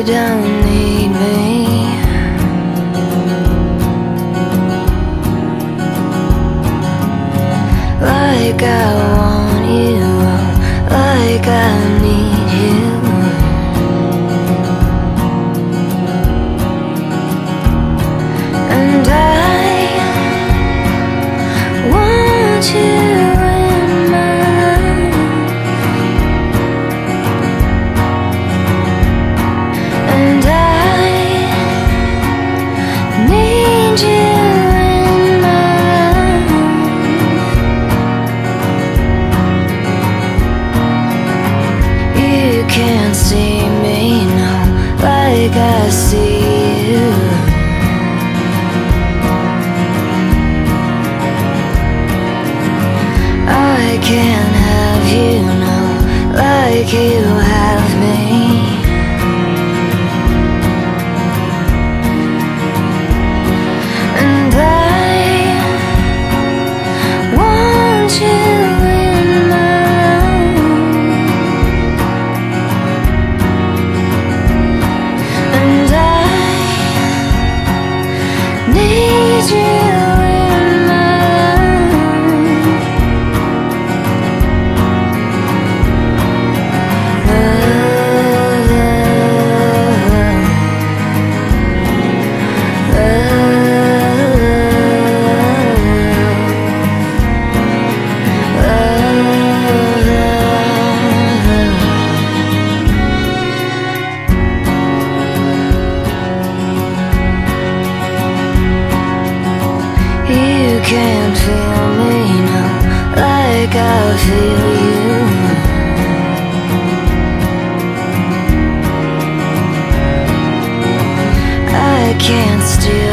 don't need me. Like I want you, like I need you. And I want you in my life. And I need you in my life. You can't see me now like I see you. I can't have you now like you have me. And I want you in my life. And I need you. You can't feel me now like I feel you. I can't steal